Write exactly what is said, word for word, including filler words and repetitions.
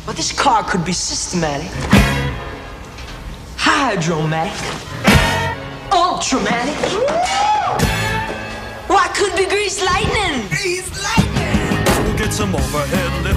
But this car could be systematic, hydromatic, ultramatic. Why, could be greased lightning? Greased lightning! We'll get some overhead lift